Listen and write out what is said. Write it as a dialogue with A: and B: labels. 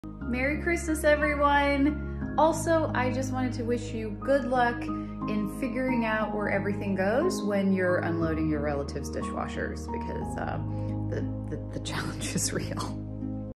A: Merry Christmas, everyone. Also, I just wanted to wish you good luck in figuring out where everything goes when you're unloading your relatives' dishwashers, because the challenge is real.